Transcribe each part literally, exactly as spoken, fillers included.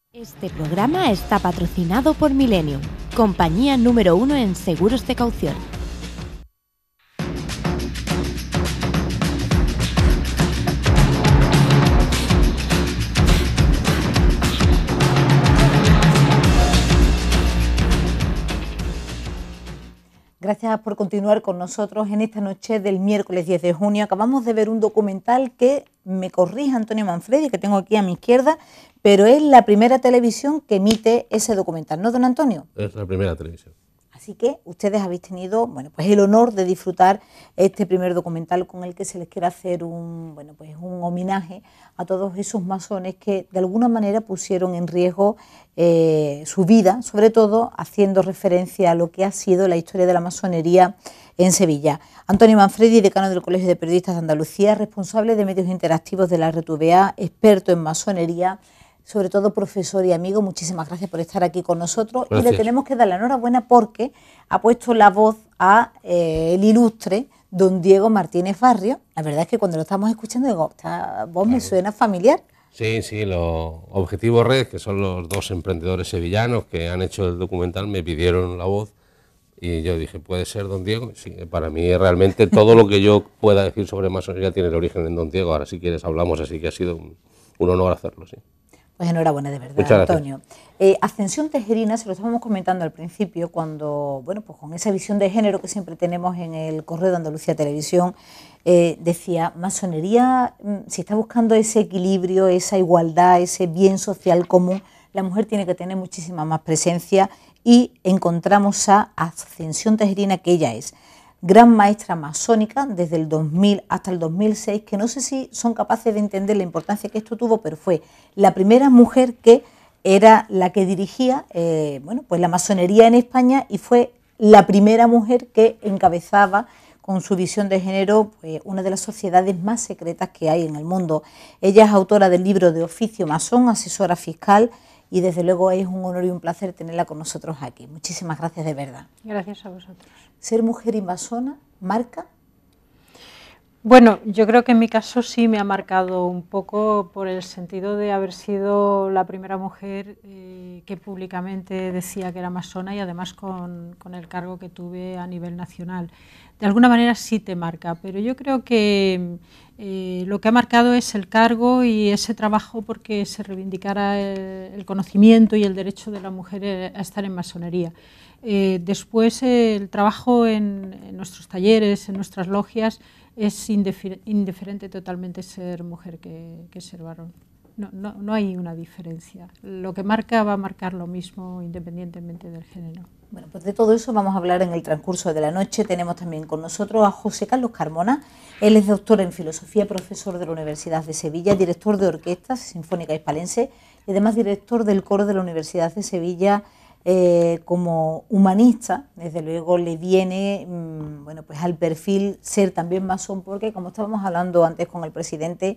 Este programa está patrocinado por Millennium, compañía número uno en seguros de caución. Gracias por continuar con nosotros en esta noche del miércoles diez de junio. Acabamos de ver un documental que me corrige Antonio Manfredi, que tengo aquí a mi izquierda, pero es la primera televisión que emite ese documental, ¿no, don Antonio? Es la primera televisión. Así que ustedes habéis tenido, bueno, pues el honor de disfrutar este primer documental con el que se les quiere hacer un, bueno, pues un homenaje a todos esos masones que de alguna manera pusieron en riesgo eh, su vida, sobre todo haciendo referencia a lo que ha sido la historia de la masonería en Sevilla. Antonio Manfredi, decano del Colegio de Periodistas de Andalucía, responsable de medios interactivos de la R T V A, experto en masonería, sobre todo profesor y amigo, muchísimas gracias por estar aquí con nosotros. Gracias. Y le tenemos que dar la enhorabuena porque ha puesto la voz a eh, el ilustre don Diego Martínez Barrio. La verdad es que cuando lo estamos escuchando digo, esta voz me suena familiar. Sí, sí, los Objetivos Red, que son los dos emprendedores sevillanos que han hecho el documental, me pidieron la voz y yo dije, ¿puede ser don Diego? Sí, para mí realmente todo lo que yo pueda decir sobre masonería tiene el origen en don Diego. Ahora si quieres hablamos, así que ha sido un, un honor hacerlo, sí. Pues enhorabuena, de verdad, Antonio. Eh, Ascensión Tejerina, se lo estábamos comentando al principio, cuando, bueno, pues con esa visión de género que siempre tenemos en el Correo de Andalucía Televisión, eh, decía, masonería, si está buscando ese equilibrio, esa igualdad, ese bien social común, la mujer tiene que tener muchísima más presencia y encontramos a Ascensión Tejerina, que ella es gran maestra masónica desde el dos mil hasta el dos mil seis, que no sé si son capaces de entender la importancia que esto tuvo, pero fue la primera mujer que era la que dirigía eh, bueno, pues la masonería en España y fue la primera mujer que encabezaba con su visión de género pues, una de las sociedades más secretas que hay en el mundo. Ella es autora del libro de oficio masón, asesora fiscal, y desde luego es un honor y un placer tenerla con nosotros aquí. Muchísimas gracias de verdad. Gracias a vosotros. ¿Ser mujer y masona marca? Bueno, yo creo que en mi caso sí me ha marcado un poco por el sentido de haber sido la primera mujer eh, que públicamente decía que era masona y además con, con el cargo que tuve a nivel nacional. De alguna manera sí te marca, pero yo creo que eh, lo que ha marcado es el cargo y ese trabajo porque se reivindicara el, el conocimiento y el derecho de la mujer a estar en masonería. Eh, después eh, el trabajo en, en nuestros talleres, en nuestras logias, es indifer indiferente totalmente ser mujer que, que ser varón. No, no, no hay una diferencia. Lo que marca va a marcar lo mismo independientemente del género. Bueno, pues de todo eso vamos a hablar en el transcurso de la noche. Tenemos también con nosotros a José Carlos Carmona. Él es doctor en filosofía, profesor de la Universidad de Sevilla, director de Orquesta Sinfónica Hispalense y además director del coro de la Universidad de Sevilla. Eh, como humanista, desde luego le viene mmm, bueno, pues al perfil ser también masón, porque como estábamos hablando antes con el presidente,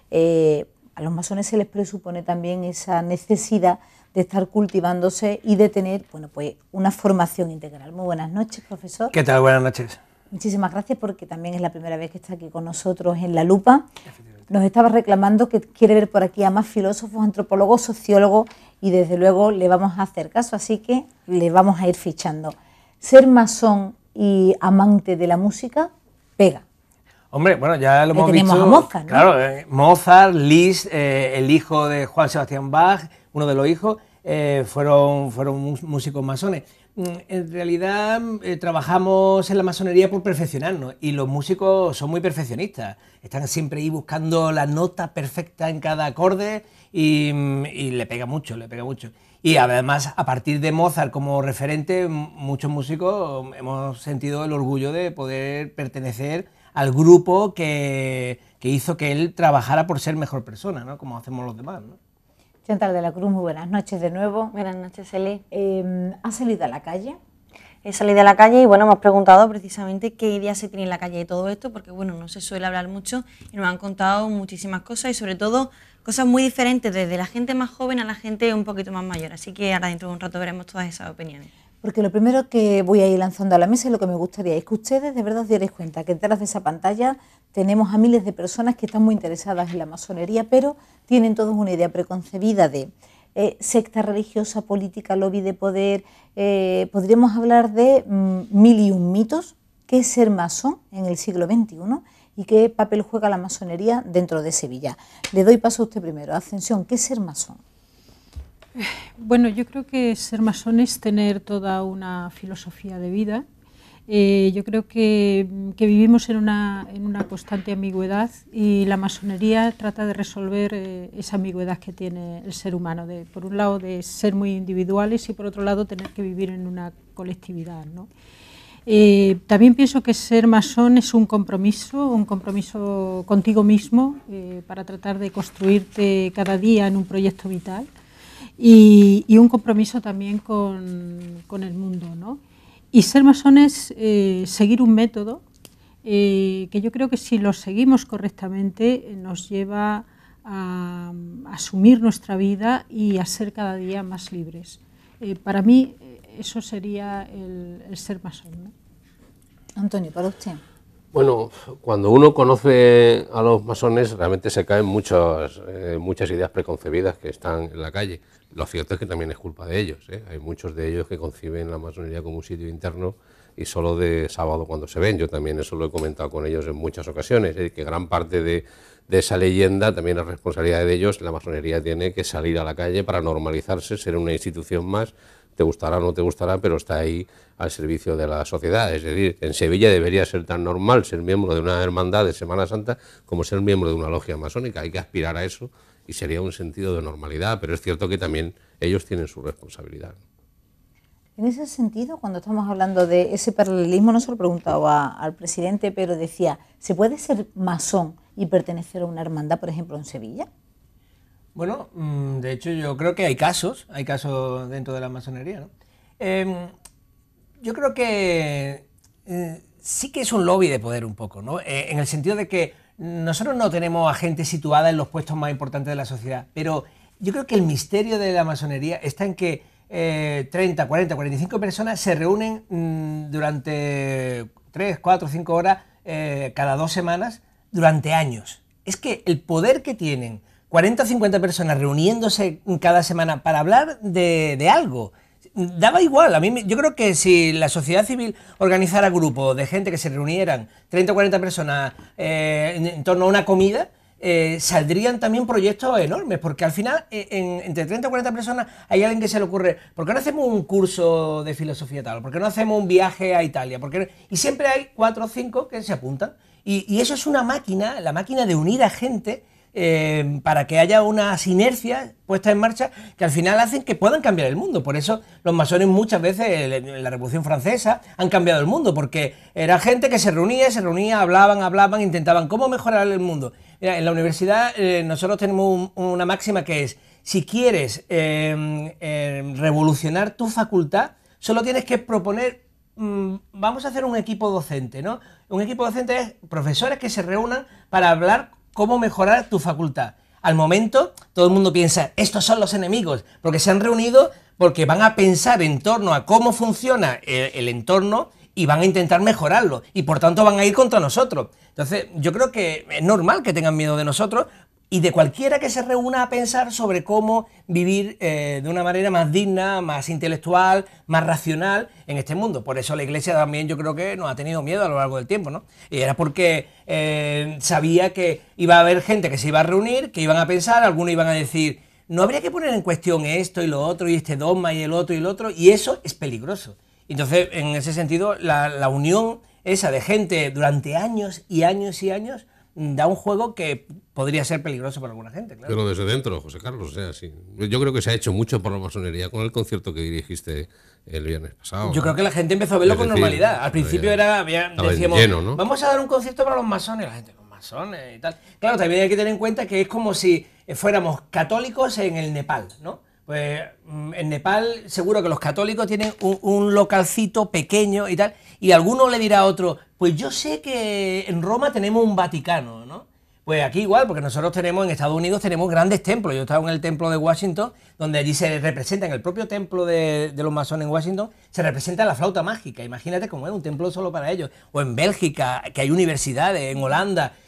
eh, a los masones se les presupone también esa necesidad de estar cultivándose y de tener bueno, pues una formación integral. Muy buenas noches, profesor. ¿Qué tal? Buenas noches. Muchísimas gracias porque también es la primera vez que está aquí con nosotros en La Lupa. Nos estaba reclamando que quiere ver por aquí a más filósofos, antropólogos, sociólogos y desde luego le vamos a hacer caso, así que le vamos a ir fichando. Ser masón y amante de la música pega. Hombre, bueno, ya lo hemos tenemos visto. A Mozart, ¿no? Claro, eh, Mozart, Liszt, eh, el hijo de Juan Sebastián Bach, uno de los hijos, eh, fueron, fueron músicos masones. En realidad eh, trabajamos en la masonería por perfeccionarnos y los músicos son muy perfeccionistas, están siempre ahí buscando la nota perfecta en cada acorde y, y le pega mucho, le pega mucho. Y además a partir de Mozart como referente muchos músicos hemos sentido el orgullo de poder pertenecer al grupo que, que hizo que él trabajara por ser mejor persona, ¿no? Como hacemos los demás, ¿no? Chantal de la Cruz, muy buenas noches de nuevo. Buenas noches, Eli. Eh, ¿Has salido a la calle? He salido a la calle y bueno, hemos preguntado precisamente qué idea se tiene en la calle de todo esto, porque bueno, no se suele hablar mucho y nos han contado muchísimas cosas y sobre todo cosas muy diferentes desde la gente más joven a la gente un poquito más mayor, así que ahora dentro de un rato veremos todas esas opiniones. Porque lo primero que voy a ir lanzando a la mesa y lo que me gustaría es que ustedes de verdad os dierais cuenta que detrás de esa pantalla tenemos a miles de personas que están muy interesadas en la masonería, pero tienen todos una idea preconcebida de eh, secta religiosa, política, lobby de poder. Eh, podríamos hablar de mm, mil y un mitos. ¿Qué es ser masón en el siglo veintiuno y qué papel juega la masonería dentro de Sevilla? Le doy paso a usted primero. Ascensión, ¿qué es ser masón? Bueno, yo creo que ser masón es tener toda una filosofía de vida. Eh, yo creo que, que vivimos en una, en una constante ambigüedad y la masonería trata de resolver eh, esa ambigüedad que tiene el ser humano, de, por un lado de ser muy individuales y por otro lado tener que vivir en una colectividad, ¿no? Eh, también pienso que ser masón es un compromiso, un compromiso contigo mismo eh, para tratar de construirte cada día en un proyecto vital y, y un compromiso también con, con el mundo, ¿no? Y ser masón es eh, seguir un método eh, que yo creo que si lo seguimos correctamente eh, nos lleva a, a asumir nuestra vida y a ser cada día más libres. Eh, para mí eso sería el, el ser masón, ¿no? Antonio, para usted. Bueno, cuando uno conoce a los masones realmente se caen muchas, eh, muchas ideas preconcebidas que están en la calle. Lo cierto es que también es culpa de ellos, ¿eh? Hay muchos de ellos que conciben la masonería como un sitio interno y solo de sábado cuando se ven. Yo también eso lo he comentado con ellos en muchas ocasiones, ¿eh? Que gran parte de, de esa leyenda también es responsabilidad de ellos. La masonería tiene que salir a la calle para normalizarse, ser una institución más, te gustará o no te gustará, pero está ahí al servicio de la sociedad. Es decir, en Sevilla debería ser tan normal ser miembro de una hermandad de Semana Santa como ser miembro de una logia masónica. Hay que aspirar a eso y sería un sentido de normalidad, pero es cierto que también ellos tienen su responsabilidad. En ese sentido, cuando estamos hablando de ese paralelismo, no se lo preguntaba al presidente, pero decía, ¿se puede ser masón y pertenecer a una hermandad, por ejemplo, en Sevilla? Bueno, de hecho yo creo que hay casos, hay casos dentro de la masonería, ¿no? Eh, yo creo que eh, sí que es un lobby de poder un poco, ¿no? Eh, en el sentido de que nosotros no tenemos a gente situada en los puestos más importantes de la sociedad, pero yo creo que el misterio de la masonería está en que eh, treinta, cuarenta, cuarenta y cinco personas se reúnen mmm, durante tres, cuatro, cinco horas eh, cada dos semanas durante años. Es que el poder que tienen cuarenta o cincuenta personas reuniéndose cada semana para hablar de, de algo, daba igual. A mí, yo creo que si la sociedad civil organizara grupos de gente que se reunieran, treinta o cuarenta personas eh, en, en torno a una comida, eh, saldrían también proyectos enormes, porque al final eh, en, entre treinta o cuarenta personas hay alguien que se le ocurre, ¿por qué no hacemos un curso de filosofía tal? ¿Por qué no hacemos un viaje a Italia? ¿Por qué no? Y siempre hay cuatro o cinco que se apuntan. Y, y eso es una máquina, la máquina de unir a gente, Eh, para que haya unas inercias puestas en marcha que al final hacen que puedan cambiar el mundo. Por eso los masones muchas veces en la Revolución Francesa han cambiado el mundo, porque era gente que se reunía, se reunía, hablaban, hablaban, intentaban cómo mejorar el mundo. Mira, en la universidad eh, nosotros tenemos un, una máxima que es, si quieres eh, eh, revolucionar tu facultad, solo tienes que proponer, mmm, vamos a hacer un equipo docente, ¿no? Un equipo docente es profesores que se reúnan para hablar cómo mejorar tu facultad. Al momento, todo el mundo piensa, estos son los enemigos, porque se han reunido, porque van a pensar en torno a cómo funciona el, el entorno y van a intentar mejorarlo, y por tanto van a ir contra nosotros. Entonces, yo creo que es normal que tengan miedo de nosotros y de cualquiera que se reúna a pensar sobre cómo vivir eh, de una manera más digna, más intelectual, más racional en este mundo. Por eso la Iglesia también yo creo que nos ha tenido miedo a lo largo del tiempo, ¿no? Y era porque eh, sabía que iba a haber gente que se iba a reunir, que iban a pensar, algunos iban a decir, no habría que poner en cuestión esto y lo otro, y este dogma y el otro y el otro, y eso es peligroso. Entonces, en ese sentido, la, la unión esa de gente durante años y años y años da un juego que podría ser peligroso para alguna gente, claro. Pero desde dentro, José Carlos, o sea, sí. Yo creo que se ha hecho mucho por la masonería con el concierto que dirigiste el viernes pasado. Yo ¿no? creo que la gente empezó a verlo Es con decir, normalidad. Al principio era, había, decíamos, lleno, ¿no? vamos a dar un concierto para los masones, la gente, los masones y tal. Claro, también hay que tener en cuenta que es como si fuéramos católicos en el Nepal, ¿no? Pues en Nepal seguro que los católicos tienen un, un localcito pequeño y tal, y alguno le dirá a otro, pues yo sé que en Roma tenemos un Vaticano, ¿no? Pues aquí igual, porque nosotros tenemos, en Estados Unidos tenemos grandes templos. Yo estaba en el templo de Washington, donde allí se representa, en el propio templo de, de los masones en Washington, se representa la flauta mágica. Imagínate cómo es un templo solo para ellos. O en Bélgica, que hay universidades, en Holanda,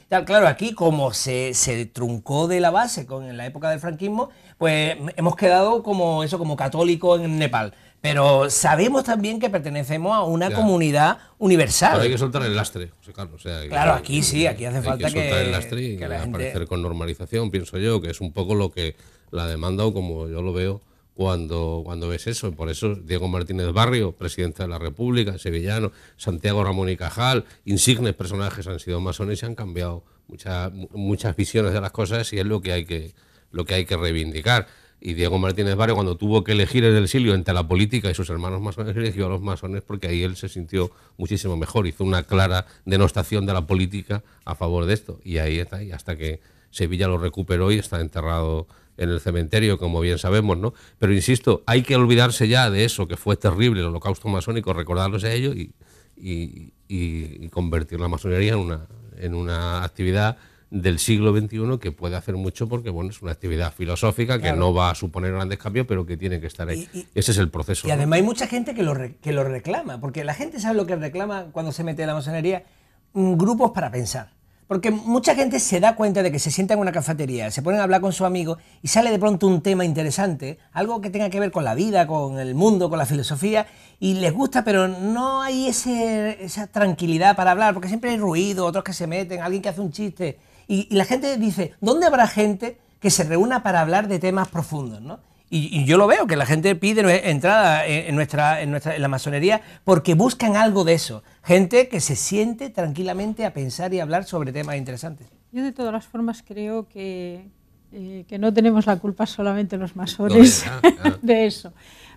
Claro, aquí como se, se truncó de la base con en la época del franquismo, pues hemos quedado como eso, como católicos en Nepal. Pero sabemos también que pertenecemos a una ya. comunidad universal. Pero hay que soltar el lastre, José Carlos. O sea, claro, que, aquí sí, aquí hace falta que... Hay que soltar el lastre y que la aparecer gente... con normalización, pienso yo, que es un poco lo que la demanda, o como yo lo veo, cuando, cuando ves eso. Por eso Diego Martínez Barrio, presidente de la República, sevillano, Santiago Ramón y Cajal, insignes personajes han sido masones y han cambiado muchas muchas visiones de las cosas, y es lo que hay que, lo que, hay que reivindicar. Y Diego Martínez Barrio, cuando tuvo que elegir en el exilio entre la política y sus hermanos masones, eligió a los masones porque ahí él se sintió muchísimo mejor. Hizo una clara denostación de la política a favor de esto. Y ahí está, y hasta que Sevilla lo recuperó y está enterrado en el cementerio, como bien sabemos, ¿no? Pero insisto, hay que olvidarse ya de eso, que fue terrible, el holocausto masónico, recordarlos a ello y, y, y, y convertir la masonería en una, en una actividad del siglo veintiuno que puede hacer mucho, porque bueno, es una actividad filosófica que claro. no va a suponer grandes cambios, pero que tiene que estar ahí. Y, y, Ese es el proceso. Y ¿no? además hay mucha gente que lo, re, que lo reclama, porque la gente sabe lo que reclama cuando se mete en la masonería, grupos para pensar. Porque mucha gente se da cuenta de que se sienta en una cafetería, se ponen a hablar con su amigo y sale de pronto un tema interesante, algo que tenga que ver con la vida, con el mundo, con la filosofía, y les gusta, pero no hay ese, esa tranquilidad para hablar, porque siempre hay ruido, otros que se meten, alguien que hace un chiste. Y, y la gente dice, ¿dónde habrá gente que se reúna para hablar de temas profundos, ¿no? Y, y yo lo veo, que la gente pide entrada en, en, nuestra, en, nuestra, en la masonería porque buscan algo de eso. Gente que se siente tranquilamente a pensar y hablar sobre temas interesantes. Yo de todas las formas creo que, eh, que no tenemos la culpa solamente los masones no, ya, ya. de eso.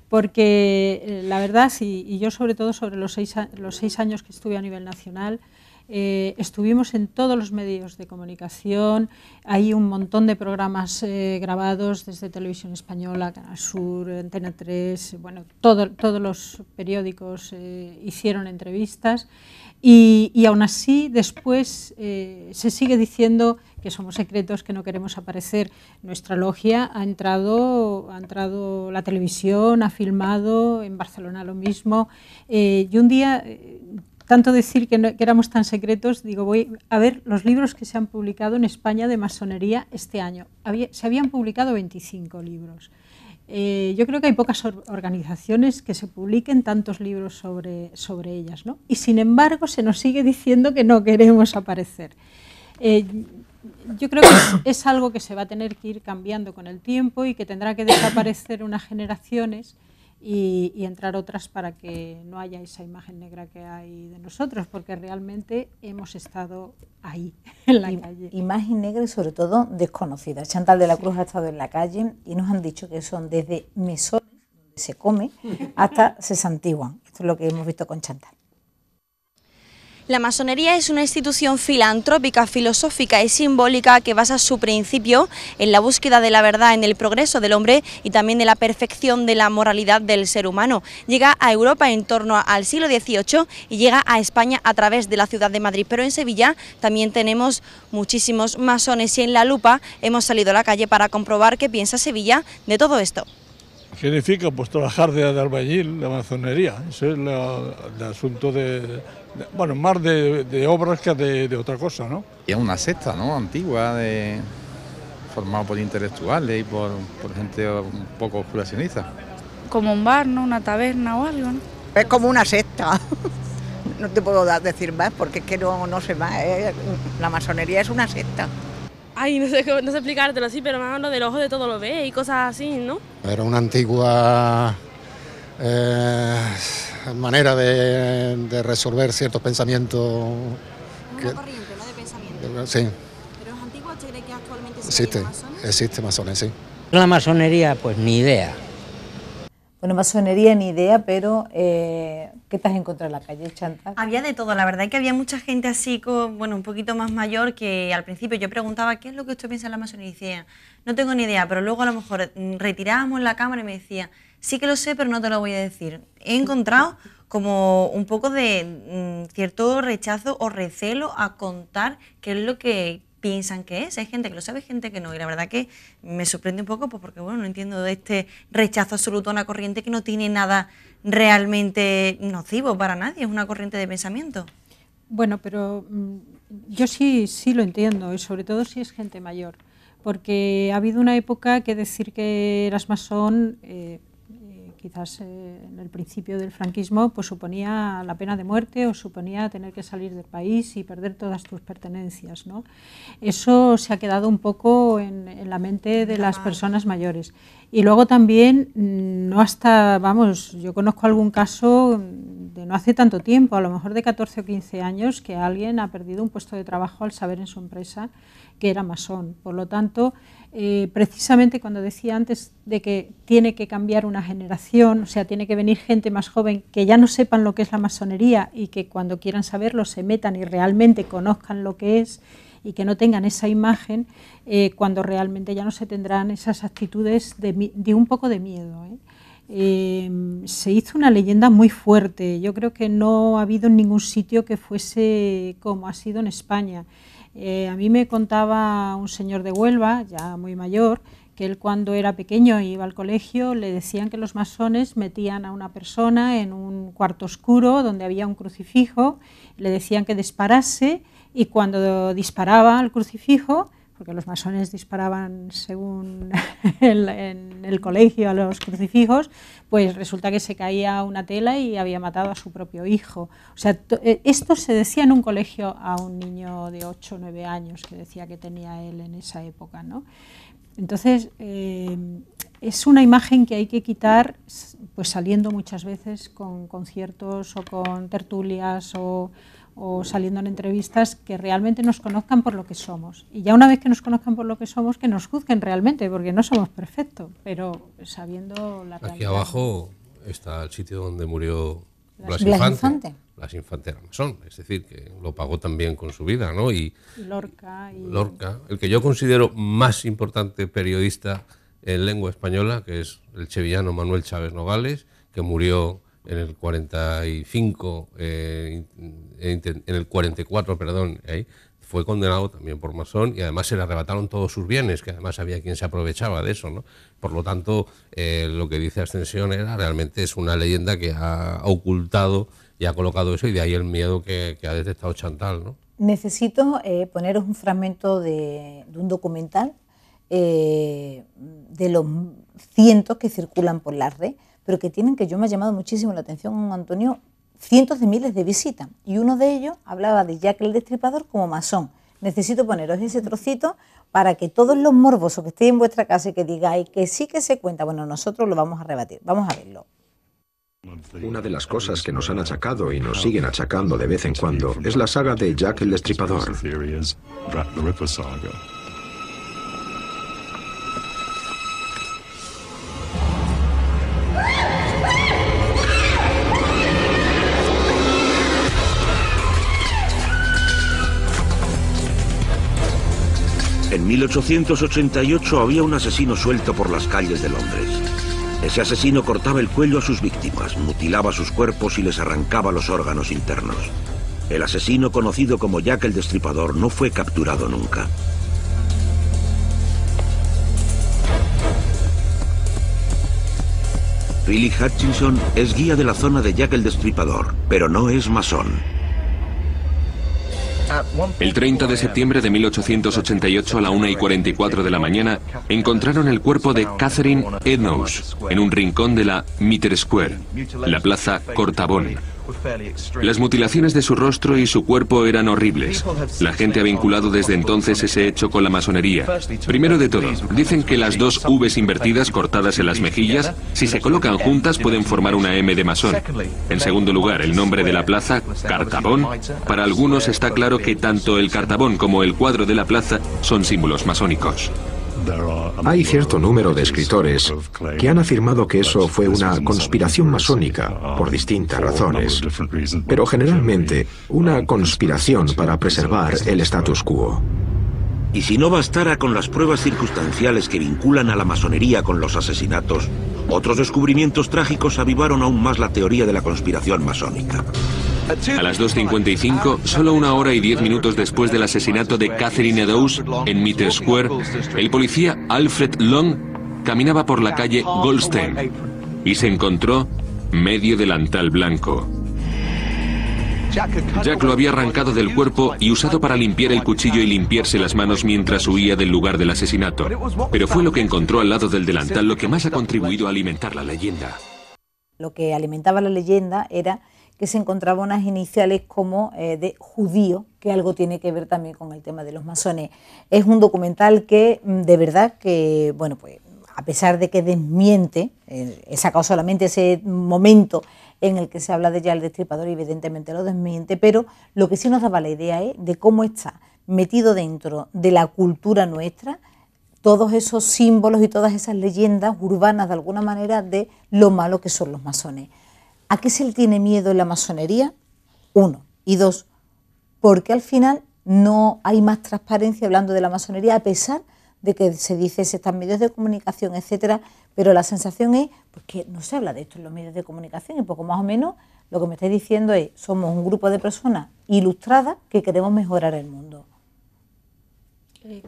Porque eh, la verdad, sí, y yo sobre todo sobre los seis, los seis años que estuve a nivel nacional, Eh, estuvimos en todos los medios de comunicación, hay un montón de programas eh, grabados desde Televisión Española, Canal Sur, Antena tres, bueno, todo, todos los periódicos eh, hicieron entrevistas y, y aún así después eh, se sigue diciendo que somos secretos, que no queremos aparecer. Nuestra logia ha entrado, ha entrado la televisión, ha filmado, en Barcelona lo mismo, eh, y un día... Eh, tanto decir que, no, que éramos tan secretos, digo, voy a ver los libros que se han publicado en España de masonería este año. Había, se habían publicado veinticinco libros. Eh, yo creo que hay pocas or organizaciones que se publiquen tantos libros sobre, sobre ellas, ¿no? Y sin embargo se nos sigue diciendo que no queremos aparecer. Eh, yo creo que es, es algo que se va a tener que ir cambiando con el tiempo y que tendrá que desaparecer unas generaciones Y, y entrar otras para que no haya esa imagen negra que hay de nosotros, porque realmente hemos estado ahí, en la I, calle. Imagen negra y sobre todo desconocida. Chantal de la Cruz ha estado en la calle y nos han dicho que son desde mesones, donde se come, hasta se santiguan. Esto es lo que hemos visto con Chantal. La masonería es una institución filantrópica, filosófica y simbólica que basa su principio en la búsqueda de la verdad, en el progreso del hombre y también de la perfección de la moralidad del ser humano. Llega a Europa en torno al siglo dieciocho y llega a España a través de la ciudad de Madrid, pero en Sevilla también tenemos muchísimos masones y en La Lupa hemos salido a la calle para comprobar qué piensa Sevilla de todo esto. ¿Qué significa? Pues trabajar de, de albañil, de masonería, eso es la, el asunto de, de, bueno, más de, de obras que de, de otra cosa, ¿no? Es una secta, ¿no?, antigua, de, formada por intelectuales y por, por gente un poco curacionista. Como un bar, ¿no?, una taberna o algo, ¿no? Es como una secta, no te puedo decir más porque es que no, no sé más, ¿eh? La masonería es una secta. Ay, no sé, no sé explicártelo así, pero más lo del ojo de todo lo ve y cosas así, ¿no? Era una antigua eh, manera de, de resolver ciertos pensamientos. Una que, corriente, ¿no?, de pensamiento. Sí. ¿Pero es antiguo? ¿Usted cree que actualmente se existe? Masones? Existe masones, sí. La masonería, pues ni idea. Bueno, masonería ni idea, pero eh, ¿qué te has encontrado en la calle, Chantal? Había de todo, la verdad es que había mucha gente así, con, bueno, un poquito más mayor, que al principio yo preguntaba ¿qué es lo que usted piensa de la masonería? Y decía, no tengo ni idea, pero luego a lo mejor retirábamos la cámara y me decía, sí que lo sé, pero no te lo voy a decir. He encontrado como un poco de mm, cierto rechazo o recelo a contar qué es lo que piensan que es. Hay gente que lo sabe, gente que no, y la verdad que me sorprende un poco pues porque bueno, no entiendo de este rechazo absoluto a una corriente que no tiene nada realmente nocivo para nadie, es una corriente de pensamiento. Bueno, pero mm, yo sí, sí lo entiendo, y sobre todo si es gente mayor, porque ha habido una época que decir que eras masón, eh, eh, quizás eh, en el principio del franquismo, pues suponía la pena de muerte o suponía tener que salir del país y perder todas tus pertenencias, ¿no? Eso se ha quedado un poco en, en la mente de las personas mayores. Y luego también, no hasta, vamos, yo conozco algún caso de no hace tanto tiempo, a lo mejor de catorce o quince años, que alguien ha perdido un puesto de trabajo al saber en su empresa que era masón. Por lo tanto, eh, precisamente cuando decía antes de que tiene que cambiar una generación, o sea, tiene que venir gente más joven que ya no sepan lo que es la masonería y que cuando quieran saberlo se metan y realmente conozcan lo que es, y que no tengan esa imagen, eh, cuando realmente ya no se tendrán esas actitudes de, de un poco de miedo, ¿eh? Eh, se hizo una leyenda muy fuerte. Yo creo que no ha habido en ningún sitio que fuese como ha sido en España. Eh, a mí me contaba un señor de Huelva, ya muy mayor, que él cuando era pequeño e iba al colegio le decían que los masones metían a una persona en un cuarto oscuro donde había un crucifijo, le decían que disparase, y cuando disparaba al crucifijo, porque los masones disparaban según el, en el colegio a los crucifijos, pues resulta que se caía una tela y había matado a su propio hijo. O sea, esto se decía en un colegio a un niño de ocho o nueve años que decía que tenía él en esa época, ¿no? Entonces, eh, es una imagen que hay que quitar, pues saliendo muchas veces con conciertos o con tertulias o... o saliendo en entrevistas, que realmente nos conozcan por lo que somos. Y ya una vez que nos conozcan por lo que somos, que nos juzguen realmente, porque no somos perfectos, pero sabiendo la realidad. Aquí abajo está el sitio donde murió Blas, Blas Infante. Infante. Blas Infante era masón, es decir, que lo pagó también con su vida, ¿no? Y, y Lorca. Y... Lorca, el que yo considero más importante periodista en lengua española, que es el sevillano Manuel Chávez Nogales, que murió en el cuarenta y cinco, eh, en el cuarenta y cuatro, perdón, ahí, fue condenado también por masón y además se le arrebataron todos sus bienes, que además había quien se aprovechaba de eso, ¿no? Por lo tanto, eh, lo que dice Ascensión era realmente es una leyenda que ha ocultado y ha colocado eso, y de ahí el miedo que, que ha detectado Chantal, ¿no? Necesito eh, poneros un fragmento de, de un documental eh, de los cientos que circulan por la red, pero que tienen, que yo me ha llamado muchísimo la atención, Antonio, cientos de miles de visitas. Y uno de ellos hablaba de Jack el Destripador como masón. Necesito poneros ese trocito para que todos los morbosos que estéis en vuestra casa y que digáis que sí que se cuenta, bueno, nosotros lo vamos a rebatir. Vamos a verlo. Una de las cosas que nos han achacado y nos siguen achacando de vez en cuando es la saga de Jack el Destripador. En mil ochocientos ochenta y ocho había un asesino suelto por las calles de Londres. Ese asesino cortaba el cuello a sus víctimas, mutilaba sus cuerpos y les arrancaba los órganos internos. El asesino, conocido como Jack el Destripador, no fue capturado nunca. Billy Hutchinson es guía de la zona de Jack el Destripador, pero no es masón. El treinta de septiembre de mil ochocientos ochenta y ocho a la una y cuarenta y cuatro de la mañana encontraron el cuerpo de Catherine Eddowes en un rincón de la Mitre Square, la plaza Cortabón. Las mutilaciones de su rostro y su cuerpo eran horribles. La gente ha vinculado desde entonces ese hecho con la masonería. Primero de todo, dicen que las dos V's invertidas cortadas en las mejillas, si se colocan juntas pueden formar una M de masón. En segundo lugar, el nombre de la plaza, Cartabón. Para algunos está claro que tanto el Cartabón como el cuadro de la plaza son símbolos masónicos. Hay cierto número de escritores que han afirmado que eso fue una conspiración masónica por distintas razones, pero generalmente una conspiración para preservar el status quo. Y si no bastara con las pruebas circunstanciales que vinculan a la masonería con los asesinatos, otros descubrimientos trágicos avivaron aún más la teoría de la conspiración masónica. A las dos cincuenta y cinco, solo una hora y diez minutos después del asesinato de Catherine Eddowes en Mitre Square, el policía Alfred Long caminaba por la calle Goldstein y se encontró medio delantal blanco. Jack lo había arrancado del cuerpo y usado para limpiar el cuchillo y limpiarse las manos mientras huía del lugar del asesinato. Pero fue lo que encontró al lado del delantal lo que más ha contribuido a alimentar la leyenda. Lo que alimentaba la leyenda era que se encontraban unas iniciales como eh, de judío, que algo tiene que ver también con el tema de los masones. Es un documental que de verdad que, bueno, pues a pesar de que desmiente, eh, he sacado solamente ese momento en el que se habla de ya el Destripador y evidentemente lo desmiente, pero lo que sí nos daba la idea es de cómo está metido dentro de la cultura nuestra todos esos símbolos y todas esas leyendas urbanas de alguna manera de lo malo que son los masones. ¿A qué se le tiene miedo en la masonería? Uno. Y dos, porque al final no hay más transparencia hablando de la masonería, a pesar de que se dice se están medios de comunicación, etcétera, pero la sensación es pues, que no se habla de esto en los medios de comunicación y poco más o menos lo que me estáis diciendo es somos un grupo de personas ilustradas que queremos mejorar el mundo. Eh,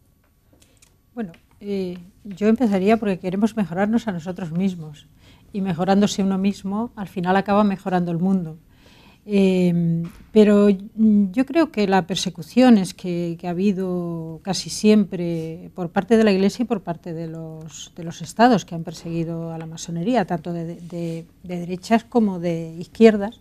bueno, eh, yo empezaría porque queremos mejorarnos a nosotros mismos y mejorándose uno mismo al final acaba mejorando el mundo. Eh, pero yo creo que la persecución es que, que ha habido casi siempre por parte de la Iglesia y por parte de los, de los estados que han perseguido a la masonería, tanto de, de, de derechas como de izquierdas.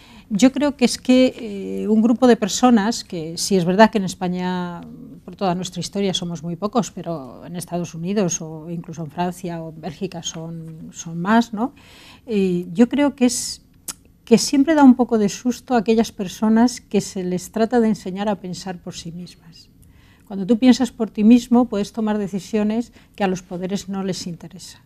Yo creo que es que eh, un grupo de personas, que sí es verdad que en España, por toda nuestra historia, somos muy pocos, pero en Estados Unidos o incluso en Francia o en Bélgica son, son más, ¿no? Eh, yo creo que es que siempre da un poco de susto a aquellas personas que se les trata de enseñar a pensar por sí mismas. Cuando tú piensas por ti mismo, puedes tomar decisiones que a los poderes no les interesa.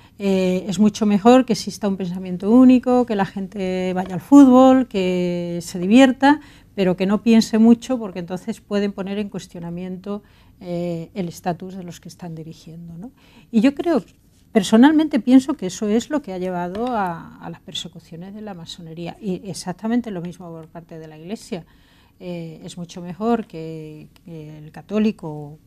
Eh, es mucho mejor que exista un pensamiento único, que la gente vaya al fútbol, que se divierta, pero que no piense mucho, porque entonces pueden poner en cuestionamiento eh, el estatus de los que están dirigiendo, ¿no? Y yo creo, personalmente pienso que eso es lo que ha llevado a, a las persecuciones de la masonería, y exactamente lo mismo por parte de la Iglesia. Eh, es mucho mejor que, que el católico o,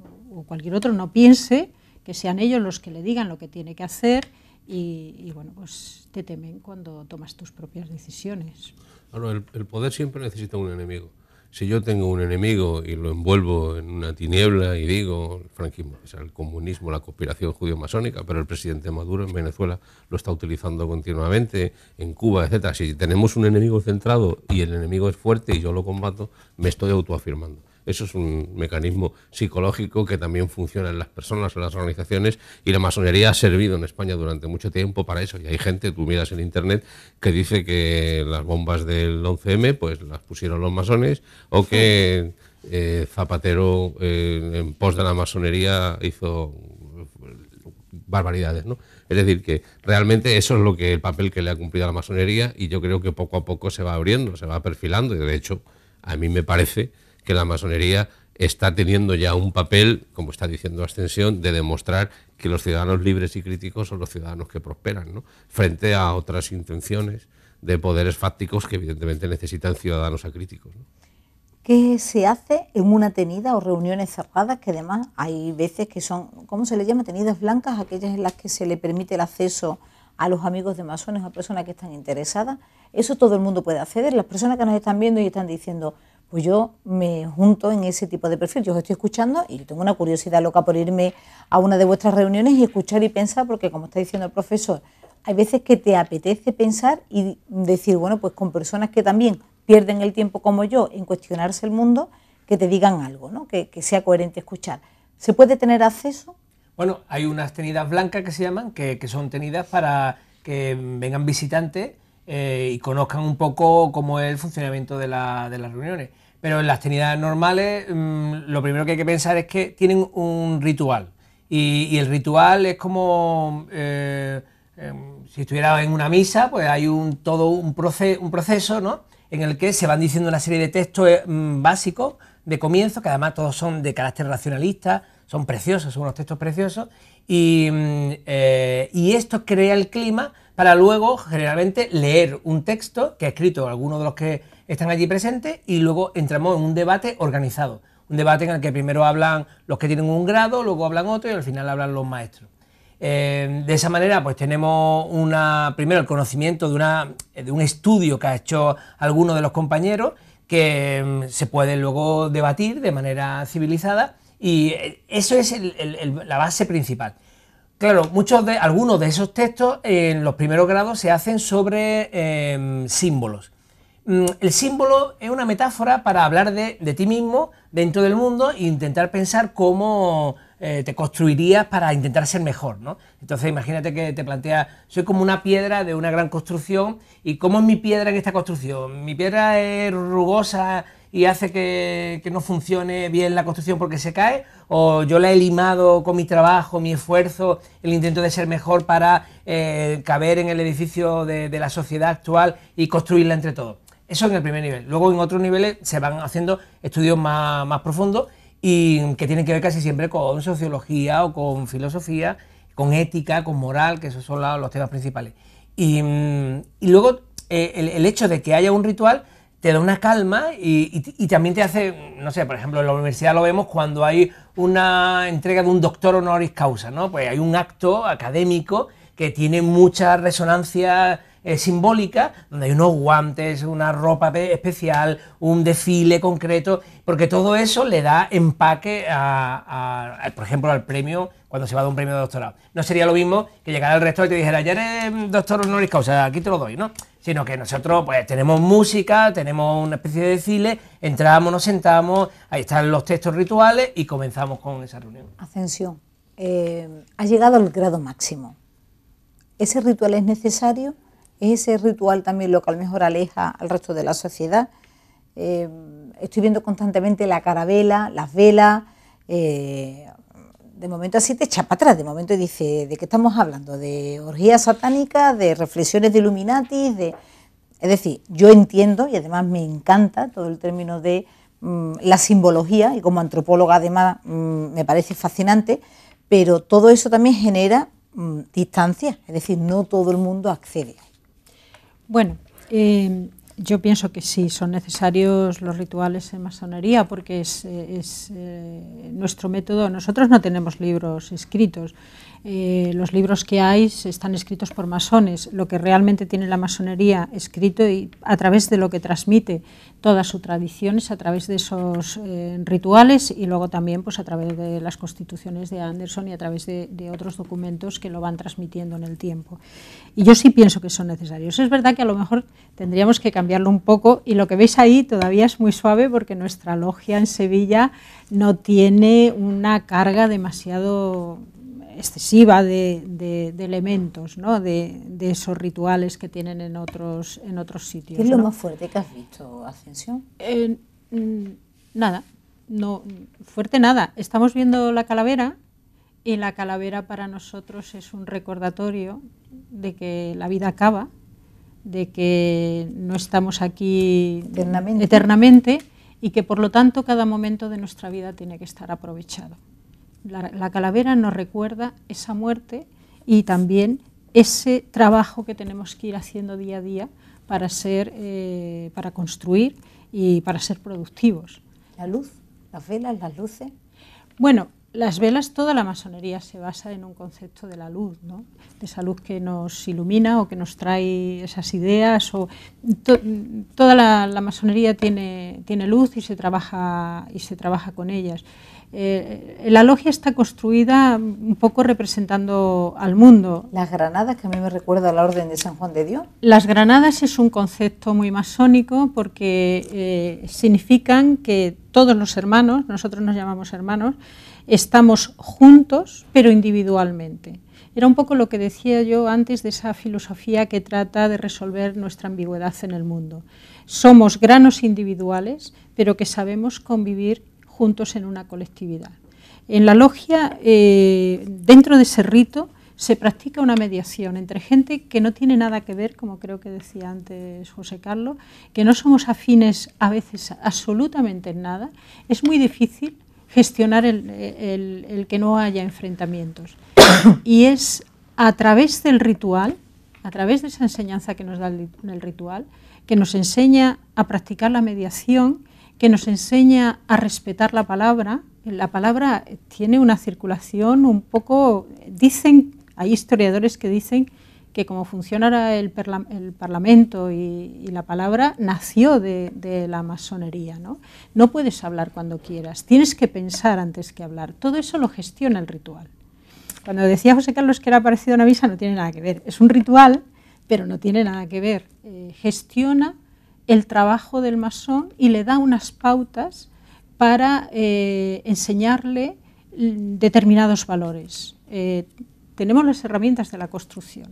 o cualquier otro no piense, que sean ellos los que le digan lo que tiene que hacer y, y bueno, pues te temen cuando tomas tus propias decisiones. Bueno, el, el poder siempre necesita un enemigo. Si yo tengo un enemigo y lo envuelvo en una tiniebla y digo el franquismo, o sea, el comunismo, la conspiración judío-masónica, pero el presidente Maduro en Venezuela lo está utilizando continuamente, en Cuba, etcétera. Si tenemos un enemigo centrado y el enemigo es fuerte y yo lo combato, me estoy autoafirmando. Eso es un mecanismo psicológico que también funciona en las personas, en las organizaciones, y la masonería ha servido en España durante mucho tiempo para eso. Y hay gente, tú miras en internet, que dice que las bombas del once eme pues las pusieron los masones, o que eh, Zapatero eh, en pos de la masonería hizo barbaridades, ¿no? Es decir, que realmente eso es lo que el papel que le ha cumplido a la masonería, y yo creo que poco a poco se va abriendo, se va perfilando, y de hecho a mí me parece que la masonería está teniendo ya un papel, como está diciendo Ascensión, de demostrar que los ciudadanos libres y críticos son los ciudadanos que prosperan, ¿no? Frente a otras intenciones de poderes fácticos que evidentemente necesitan ciudadanos acríticos, ¿no? ¿Qué se hace en una tenida o reuniones cerradas? Que además hay veces que son, ¿cómo se le llama? Tenidas blancas, aquellas en las que se le permite el acceso a los amigos de masones, a personas que están interesadas. Eso todo el mundo puede acceder. Las personas que nos están viendo y están diciendo, pues yo me junto en ese tipo de perfil. Yo os estoy escuchando y tengo una curiosidad loca por irme a una de vuestras reuniones y escuchar y pensar, porque como está diciendo el profesor, hay veces que te apetece pensar y decir, bueno, pues con personas que también pierden el tiempo como yo en cuestionarse el mundo, que te digan algo, ¿no? Que, que sea coherente escuchar. ¿Se puede tener acceso? Bueno, hay unas tenidas blancas que se llaman, que, que son tenidas para que vengan visitantes eh, y conozcan un poco cómo es el funcionamiento de, la, de las reuniones. Pero en las tenidas normales, mmm, lo primero que hay que pensar es que tienen un ritual. Y, y el ritual es como eh, eh, si estuviera en una misa, pues hay un, todo un, proce un proceso, ¿no?, en el que se van diciendo una serie de textos mmm, básicos de comienzo, que además todos son de carácter racionalista, son preciosos, son unos textos preciosos, y, eh, y esto crea el clima para luego generalmente leer un texto que ha escrito alguno de los que están allí presentes, y luego entramos en un debate organizado, un debate en el que primero hablan los que tienen un grado, luego hablan otros y al final hablan los maestros. Eh, de esa manera pues tenemos una, primero el conocimiento de, una, de un estudio que ha hecho alguno de los compañeros que um, se puede luego debatir de manera civilizada y eso es el, el, el, la base principal. Claro, muchos de, algunos de esos textos en los primeros grados se hacen sobre eh, símbolos. El símbolo es una metáfora para hablar de, de ti mismo dentro del mundo e intentar pensar cómo eh, te construirías para intentar ser mejor, ¿no? Entonces imagínate que te planteas, soy como una piedra de una gran construcción y ¿cómo es mi piedra en esta construcción? Mi piedra es rugosa y hace que, que no funcione bien la construcción porque se cae, o yo la he limado con mi trabajo, mi esfuerzo, el intento de ser mejor para eh, caber en el edificio de, de la sociedad actual y construirla entre todos. Eso en el primer nivel. Luego en otros niveles se van haciendo estudios más, más profundos y que tienen que ver casi siempre con sociología o con filosofía, con ética, con moral, que esos son los temas principales. Y, y luego eh, el, el hecho de que haya un ritual te da una calma y, y, y también te hace, no sé, por ejemplo en la universidad lo vemos cuando hay una entrega de un doctor honoris causa, ¿no? Pues hay un acto académico que tiene mucha resonancia eh, simbólica, donde hay unos guantes, una ropa especial, un desfile concreto, porque todo eso le da empaque a, a, a, por ejemplo, al premio, cuando se va a dar un premio de doctorado. No sería lo mismo que llegara el rector y te dijera, ya eres doctor honoris causa, aquí te lo doy, ¿no? Sino que nosotros pues tenemos música, tenemos una especie de desfile, entramos, nos sentamos, ahí están los textos rituales y comenzamos con esa reunión. Ascensión, eh, ha llegado al grado máximo. ¿Ese ritual es necesario? ¿Es ese ritual también lo que a lo mejor aleja al resto de la sociedad? Eh, estoy viendo constantemente la carabela, las velas, eh, de momento así te echa para atrás, de momento dice, ¿de qué estamos hablando? ¿De orgías satánicas, de reflexiones de Illuminati? De... Es decir, yo entiendo y además me encanta todo el término de mmm, la simbología y como antropóloga además mmm, me parece fascinante, pero todo eso también genera mmm, distancia, es decir, no todo el mundo accede. Bueno, eh, yo pienso que sí, son necesarios los rituales en masonería porque es, es eh, nuestro método. Nosotros no tenemos libros escritos, eh, los libros que hay están escritos por masones. Lo que realmente tiene la masonería escrito y a través de lo que transmite toda su tradición es a través de esos eh, rituales y luego también pues, a través de las constituciones de Anderson y a través de, de otros documentos que lo van transmitiendo en el tiempo. Y yo sí pienso que son necesarios. Es verdad que a lo mejor tendríamos que cambiarlo un poco y lo que veis ahí todavía es muy suave porque nuestra logia en Sevilla no tiene una carga demasiado excesiva de, de, de elementos, ¿no? de, de esos rituales que tienen en otros, en otros sitios. ¿Qué es lo ¿no? más fuerte que has visto, Ascensión? Eh, nada, no, fuerte nada. Estamos viendo la calavera y la calavera para nosotros es un recordatorio de que la vida acaba, de que no estamos aquí eternamente. eternamente y que por lo tanto cada momento de nuestra vida tiene que estar aprovechado. La, la calavera nos recuerda esa muerte y también ese trabajo que tenemos que ir haciendo día a día para ser, eh, para construir y para ser productivos. ¿La luz? ¿Las velas? ¿Las luces? Bueno, las velas, toda la masonería se basa en un concepto de la luz, ¿no? De esa luz que nos ilumina o que nos trae esas ideas. O to, toda la, la masonería tiene, tiene luz y se trabaja, y se trabaja con ellas. Eh, la logia está construida un poco representando al mundo. ¿Las granadas, que a mí me recuerda a la Orden de San Juan de Dios? Las granadas es un concepto muy masónico porque eh, significan que todos los hermanos, nosotros nos llamamos hermanos, estamos juntos pero individualmente. Era un poco lo que decía yo antes de esa filosofía que trata de resolver nuestra ambigüedad en el mundo. Somos granos individuales pero que sabemos convivir juntos en una colectividad. En la logia, eh, dentro de ese rito, se practica una mediación entre gente que no tiene nada que ver, como creo que decía antes José Carlos, que no somos afines a veces absolutamente en nada. Es muy difícil gestionar el, el, el que no haya enfrentamientos. Y es a través del ritual, a través de esa enseñanza que nos da el, el ritual, que nos enseña a practicar la mediación, que nos enseña a respetar la palabra. La palabra tiene una circulación un poco, dicen Hay historiadores que dicen que como funciona el, el Parlamento y, y la palabra, nació de, de la masonería, ¿no? No puedes hablar cuando quieras, tienes que pensar antes que hablar. Todo eso lo gestiona el ritual. Cuando decía José Carlos que era parecido a una misa, no tiene nada que ver. Es un ritual, pero no tiene nada que ver. Eh, gestiona el trabajo del masón y le da unas pautas para eh, enseñarle determinados valores. Eh, tenemos las herramientas de la construcción.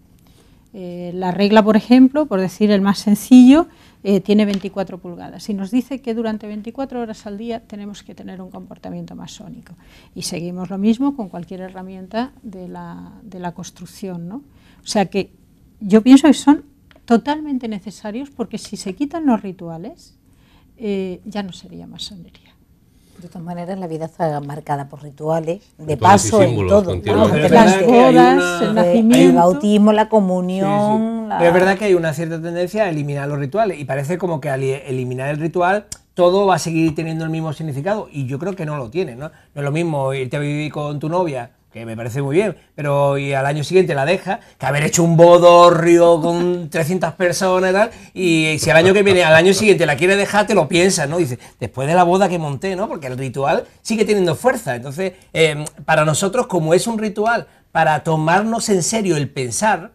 Eh, la regla, por ejemplo, por decir el más sencillo, eh, tiene veinticuatro pulgadas y nos dice que durante veinticuatro horas al día tenemos que tener un comportamiento masónico. Y seguimos lo mismo con cualquier herramienta de la, de la construcción, ¿no? O sea que yo pienso que son totalmente necesarios, porque si se quitan los rituales, eh, ya no sería masonería. De todas maneras, la vida está marcada por rituales, de rituales paso en todo. No, ¿no? Las bodas, el nacimiento, el bautismo, la comunión. Sí, sí. La... Pero es verdad que hay una cierta tendencia a eliminar los rituales, y parece como que al eliminar el ritual todo va a seguir teniendo el mismo significado, y yo creo que no lo tiene, ¿no? No es lo mismo irte a vivir con tu novia, que me parece muy bien, pero y al año siguiente la deja, que haber hecho un bodorrio con trescientas personas y tal, y si al año que viene, al año siguiente la quiere dejar, te lo piensas, ¿no? Dices, después de la boda que monté, ¿no? Porque el ritual sigue teniendo fuerza. Entonces, eh, para nosotros, como es un ritual para tomarnos en serio el pensar,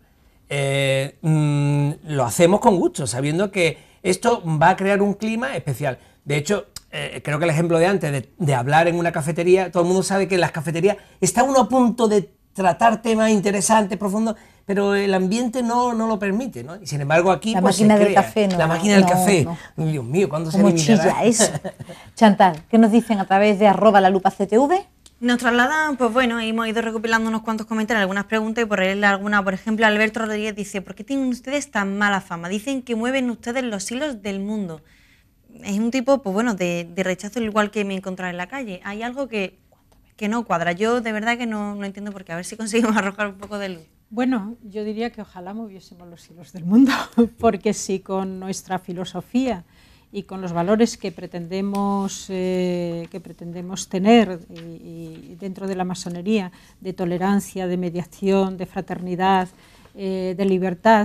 eh, mmm, lo hacemos con gusto, sabiendo que esto va a crear un clima especial. De hecho, Eh, creo que el ejemplo de antes, de, de hablar en una cafetería, todo el mundo sabe que en las cafeterías está uno a punto de tratar temas interesantes, profundos, pero el ambiente no, no lo permite, ¿no? Y sin embargo aquí la pues, máquina se del crea. café, no, la máquina no, del café, no. Dios mío, ¿cuándo se ¿Cómo eliminará? chilla eso? Chantal, ¿qué nos dicen a través de arroba la lupa C T V? Nos trasladan, pues bueno, hemos ido recopilando unos cuantos comentarios, algunas preguntas, y por leerle alguna, por ejemplo, Alberto Rodríguez dice: ¿por qué tienen ustedes tan mala fama? Dicen que mueven ustedes los hilos del mundo. Es un tipo, pues bueno, de, de rechazo, igual que me encontrar en la calle. Hay algo que, que no cuadra. Yo de verdad que no, no entiendo por qué. A ver si conseguimos arrojar un poco de luz. Bueno, yo diría que ojalá moviésemos los hilos del mundo, porque si con nuestra filosofía y con los valores que pretendemos, eh, que pretendemos tener y, y dentro de la masonería, de tolerancia, de mediación, de fraternidad, eh, de libertad,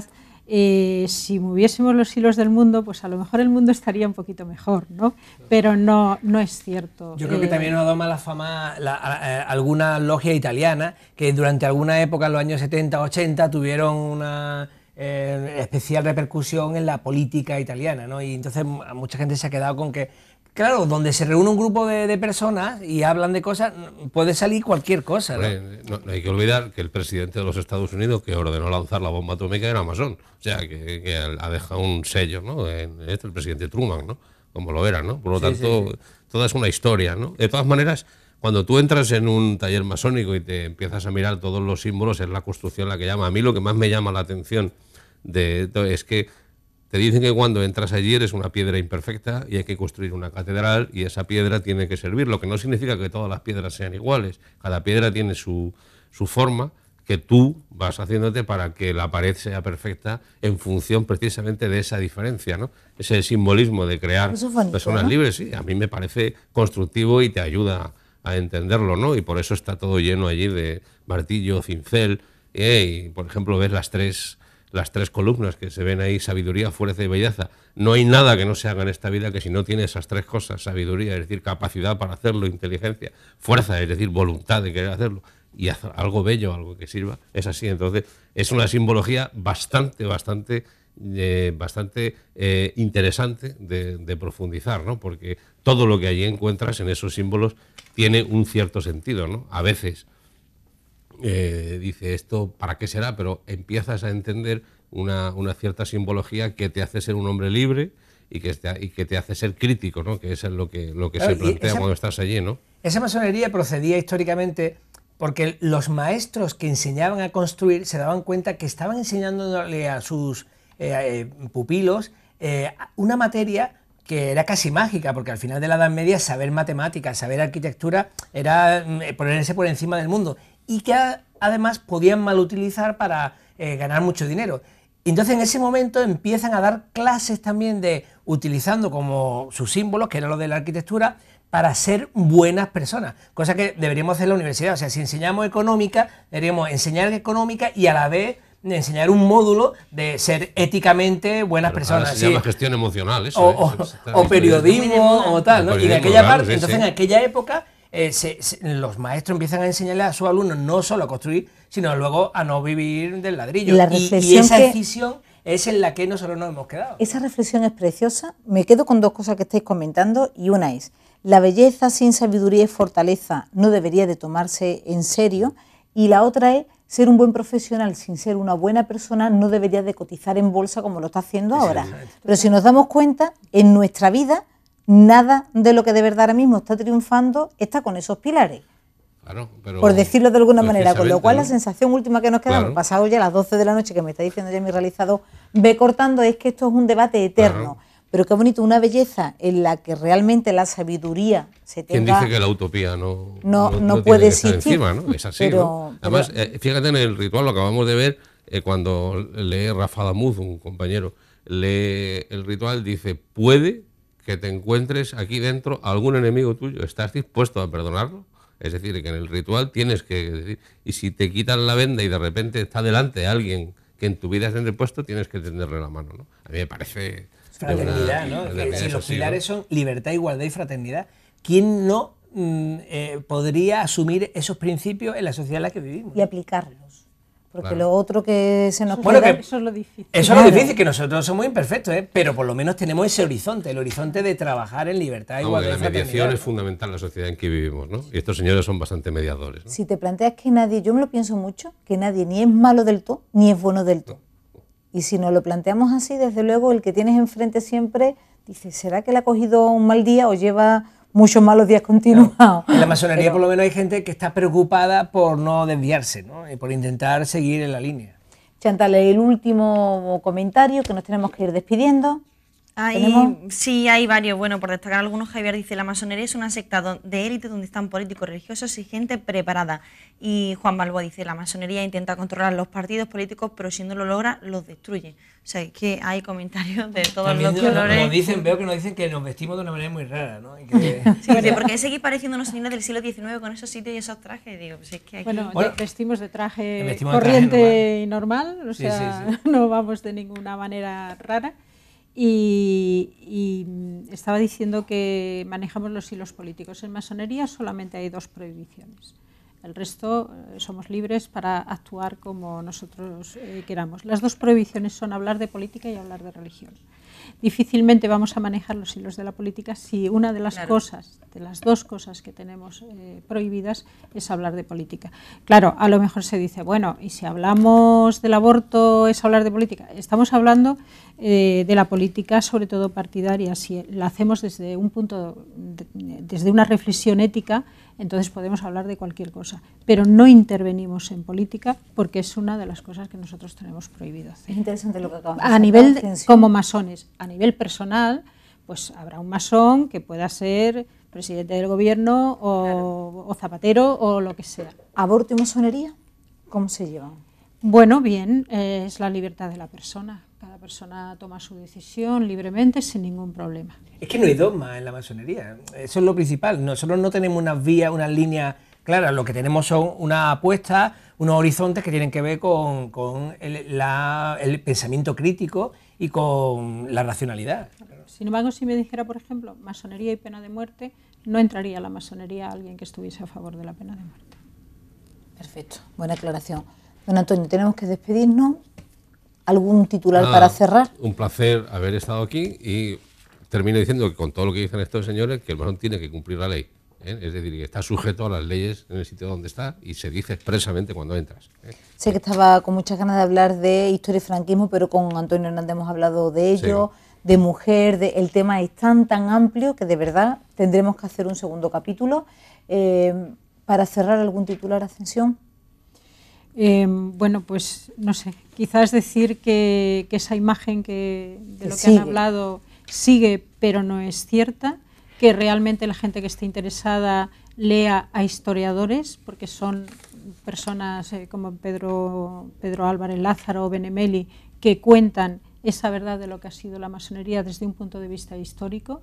Eh, si moviésemos los hilos del mundo, pues a lo mejor el mundo estaría un poquito mejor, ¿no? Pero no, no es cierto. Yo creo que eh, también nos ha dado mala fama la, a, a, alguna logia italiana que durante alguna época, en los años setenta, ochenta, tuvieron una eh, especial repercusión en la política italiana, ¿no? Y entonces mucha gente se ha quedado con que, claro, donde se reúne un grupo de, de personas y hablan de cosas, puede salir cualquier cosa, ¿no? No, no hay que olvidar que el presidente de los Estados Unidos, que ordenó lanzar la bomba atómica, era masón. O sea, que, que ha dejado un sello, ¿no? En este, el presidente Truman, ¿no? Como lo era, ¿no? Por lo sí, tanto, sí, sí. toda es una historia, ¿no? De todas maneras, cuando tú entras en un taller masónico y te empiezas a mirar todos los símbolos, es la construcción la que llama. A mí lo que más me llama la atención de, de, es que te dicen que cuando entras allí eres una piedra imperfecta y hay que construir una catedral y esa piedra tiene que servir, lo que no significa que todas las piedras sean iguales. Cada piedra tiene su, su forma que tú vas haciéndote para que la pared sea perfecta en función precisamente de esa diferencia, ¿no? Ese simbolismo de crear bonito, personas, ¿no?, libres, sí, a mí me parece constructivo y te ayuda a entenderlo, ¿no? Y por eso está todo lleno allí de martillo, cincel, eh, y por ejemplo ves las tres... las tres columnas que se ven ahí, sabiduría, fuerza y belleza. No hay nada que no se haga en esta vida que si no tiene esas tres cosas, sabiduría, es decir, capacidad para hacerlo, inteligencia, fuerza, es decir, voluntad de querer hacerlo, y hacer algo bello, algo que sirva, es así. Entonces, es una simbología bastante, bastante, eh, bastante eh, interesante de, de profundizar, ¿no? Porque todo lo que allí encuentras en esos símbolos tiene un cierto sentido, ¿no? A veces Eh, dice esto, ¿para qué será? Pero empiezas a entender una, una cierta simbología que te hace ser un hombre libre y que te, y que te hace ser crítico, ¿no? Que es lo que, lo que claro, se plantea esa, cuando estás allí, ¿no? Esa masonería procedía históricamente porque los maestros que enseñaban a construir se daban cuenta que estaban enseñándole a sus eh, eh, pupilos eh, una materia que era casi mágica, porque al final de la Edad Media saber matemáticas, saber arquitectura era ponerse por encima del mundo, y que además podían malutilizar para eh, ganar mucho dinero. Entonces en ese momento empiezan a dar clases también de, utilizando como sus símbolos, que era lo de la arquitectura, para ser buenas personas, cosa que deberíamos hacer en la universidad. O sea, si enseñamos económica, deberíamos enseñar económica y a la vez enseñar un módulo de ser éticamente buenas Pero personas. se sí. llama gestión emocional, eso. O, ¿eh? o, Está o periodismo o tal, ¿no? Y de aquella claro, parte, sí, entonces sí. en aquella época eh, se, se, los maestros empiezan a enseñarle a sus alumnos no solo a construir, sino luego a no vivir del ladrillo. La Y, y reflexión esa que- decisión es en la que nosotros nos hemos quedado. Esa reflexión es preciosa. Me quedo con dos cosas que estáis comentando y una es, la belleza sin sabiduría y fortaleza no debería de tomarse en serio, y la otra es, ser un buen profesional sin ser una buena persona no debería de cotizar en bolsa como lo está haciendo ahora. Pero si nos damos cuenta, en nuestra vida, nada de lo que de verdad ahora mismo está triunfando está con esos pilares. Claro, pero Por decirlo de alguna manera, con lo cual precisamente, la ¿no? sensación última que nos quedamos, Claro. pasado ya las doce de la noche, que me está diciendo ya mi realizador, ve cortando, es que esto es un debate eterno. Claro. Pero qué bonito, una belleza en la que realmente la sabiduría se ¿Quién tenga... dice que la utopía no, No- no tiene puede que estar existir? encima, ¿no? Es así, Pero- ¿no? Además, eh, fíjate en el ritual, lo acabamos de ver, eh, cuando lee Rafa Damuz, un compañero, lee el ritual, dice, puede que te encuentres aquí dentro algún enemigo tuyo, ¿estás dispuesto a perdonarlo? Es decir, que en el ritual tienes que decir, y si te quitan la venda y de repente está delante alguien que en tu vida es puesto, tienes que tenderle la mano, ¿no? A mí me parece... Fraternidad, una- ¿no? fraternidad, Que si es los así, ¿no? pilares son libertad, igualdad y fraternidad, ¿quién no mm, eh, podría asumir esos principios en la sociedad en la que vivimos? Y aplicarlos. Porque Claro. lo otro que se nos Bueno, queda... que- Eso es lo difícil. Eso es lo Claro. difícil, que nosotros somos imperfectos, ¿eh? Pero por lo menos tenemos ese horizonte, el horizonte de trabajar en libertad, Vamos, igualdad que y la mediación fraternidad. es fundamental en la sociedad en que vivimos, ¿no? Y estos señores son bastante mediadores, ¿no? Si te planteas que nadie, yo me lo pienso mucho, que nadie ni es malo del todo, ni es bueno del todo. Y si nos lo planteamos así, desde luego el que tienes enfrente siempre dice, ¿será que le ha cogido un mal día o lleva muchos malos días continuados? En la masonería Pero- por lo menos hay gente que está preocupada por no desviarse, ¿no? Y por intentar seguir en la línea. Chantal, el último comentario, que nos tenemos que ir despidiendo. Hay, ¿Tenemos? sí, hay varios. Bueno, por destacar algunos, Javier dice, la masonería es una secta don- de élite donde están políticos, religiosos y gente preparada. Y Juan Balboa dice, la masonería intenta controlar los partidos políticos, pero si no lo logra, los destruye. O sea, es que hay comentarios de todos También los nos- colores. nos dicen, veo que nos dicen que nos vestimos de una manera muy rara, ¿no? Y que- Sí, dice, ¿por qué seguís pareciéndonos señores del siglo diecinueve con esos sitios y esos trajes? Digo, pues es que aquí... Bueno, Bueno, de- vestimos de traje vestimos de traje corriente y normal, o Sí, sea, sí, sí. no vamos de ninguna manera rara. Y, y, mm, estaba diciendo que manejamos los hilos políticos. En masonería solamente hay dos prohibiciones. El resto eh, somos libres para actuar como nosotros eh, queramos. Las dos prohibiciones son hablar de política y hablar de religión. Difícilmente vamos a manejar los hilos de la política si una de las Claro. cosas, de las dos cosas que tenemos eh, prohibidas es hablar de política. Claro, a lo mejor se dice, bueno, y si hablamos del aborto es hablar de política. Estamos hablando eh, de la política, sobre todo partidaria. Si la hacemos desde un punto, de- desde una reflexión ética, entonces podemos hablar de cualquier cosa. Pero no intervenimos en política porque es una de las cosas que nosotros tenemos prohibido hacer. Es interesante lo que acabas de A sacar, nivel, de- Ascensión. como masones, a nivel personal, pues habrá un masón que pueda ser presidente del gobierno o, o zapatero o lo que sea. ¿Aborto y masonería? ¿Cómo se llevan? Bueno, bien, eh, es la libertad de la persona. Cada persona toma su decisión libremente, sin ningún problema. Es que no hay dogma en la masonería, eso es lo principal. Nosotros no tenemos unas vías, unas líneas claras, lo que tenemos son una apuesta, unos horizontes que tienen que ver con, con el, la- el pensamiento crítico y con la racionalidad. Sin embargo, si me dijera, por ejemplo, masonería y pena de muerte, no entraría a la masonería alguien que estuviese a favor de la pena de muerte. Perfecto, buena aclaración. Don Antonio, tenemos que despedirnos. ¿Algún titular Nada, para cerrar? Un placer haber estado aquí y termino diciendo que con todo lo que dicen estos señores, que el masón tiene que cumplir la ley. ¿eh? Es decir, que está sujeto a las leyes en el sitio donde está y se dice expresamente cuando entras. ¿eh? Sé que estaba con muchas ganas de hablar de historia y franquismo, pero con Antonio Hernández hemos hablado de ello, de mujer, de, el tema es tan, tan amplio que de verdad tendremos que hacer un segundo capítulo. Eh, para cerrar, ¿algún titular, Ascensión? Eh, bueno, pues no sé, quizás decir que, que esa imagen que, de Que lo que sigue. han hablado sigue, pero no es cierta, que realmente la gente que esté interesada lea a historiadores, porque son personas eh, como Pedro, Pedro Álvarez Lázaro o Benemeli, que cuentan esa verdad de lo que ha sido la masonería desde un punto de vista histórico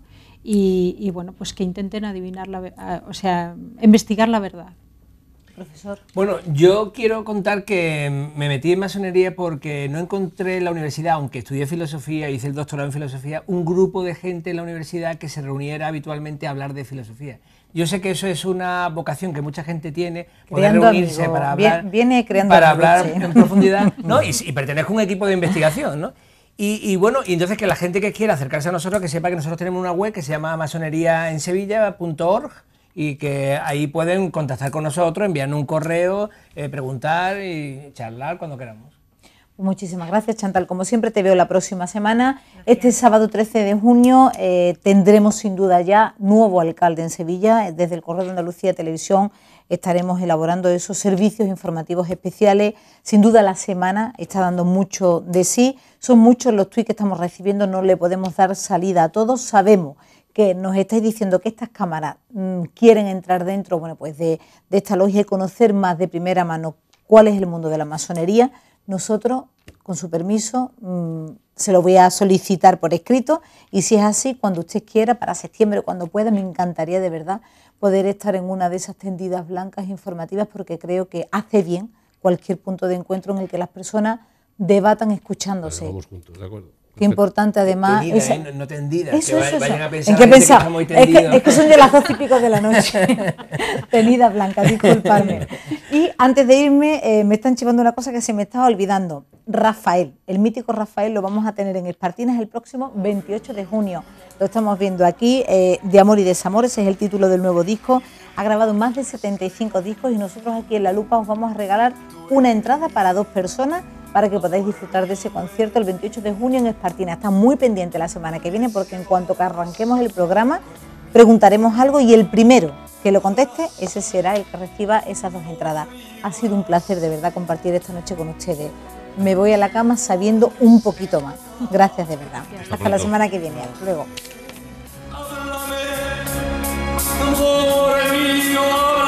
y, y bueno, pues que intenten adivinar, la, o sea, investigar la verdad. Profesor. Bueno, yo quiero contar que me metí en masonería porque no encontré en la universidad, aunque estudié filosofía, hice el doctorado en filosofía, un grupo de gente en la universidad que se reuniera habitualmente a hablar de filosofía. Yo sé que eso es una vocación que mucha gente tiene, poder reunirse amigo. para hablar, viene creando para amigos, hablar sí. en profundidad, ¿no? y, y pertenezco a un equipo de investigación, ¿no? Y, y bueno, y entonces que la gente que quiera acercarse a nosotros, que sepa que nosotros tenemos una web que se llama masonería en sevilla punto org y que ahí pueden contactar con nosotros, enviarnos un correo, eh, preguntar y charlar cuando queramos. Muchísimas gracias, Chantal. Como siempre, te veo la próxima semana. Este sábado trece de junio eh, tendremos sin duda ya nuevo alcalde en Sevilla. Desde el Correo de Andalucía Televisión estaremos elaborando esos servicios informativos especiales. Sin duda la semana está dando mucho de sí. Son muchos los tuits que estamos recibiendo, no le podemos dar salida a todos. Sabemos que nos estáis diciendo que estas cámaras mmm, quieren entrar dentro, bueno, pues de, de esta logia y conocer más de primera mano cuál es el mundo de la masonería. Nosotros, con su permiso, mmm, se lo voy a solicitar por escrito y si es así, cuando usted quiera, para septiembre, cuando pueda, me encantaría de verdad poder estar en una de esas tendidas blancas informativas porque creo que hace bien cualquier punto de encuentro en el que las personas debatan escuchándose. Vamos juntos, ¿de acuerdo? Qué importante además. Tendida, esa, eh, no tendida, eso, que eso, vayan eso. a pensar ¿En qué la gente pensar? que está muy es, que, tendido. es que son de las dos y pico de la noche. Tenida blanca, disculpadme. Y antes de irme, eh, me están chivando una cosa que se me estaba olvidando. Rafael, el mítico Rafael, lo vamos a tener en Espartinas el próximo veintiocho de junio. Lo estamos viendo aquí, eh, De amor y desamor, ese es el título del nuevo disco. Ha grabado más de setenta y cinco discos y nosotros aquí en La Lupa os vamos a regalar una entrada para dos personas para que podáis disfrutar de ese concierto el veintiocho de junio en Espartinas. Está muy pendiente la semana que viene porque en cuanto que arranquemos el programa preguntaremos algo y el primero que lo conteste, ese será el que reciba esas dos entradas. Ha sido un placer de verdad compartir esta noche con ustedes. Me voy a la cama sabiendo un poquito más. Gracias de verdad. Hasta, Hasta la semana que viene. Hasta luego.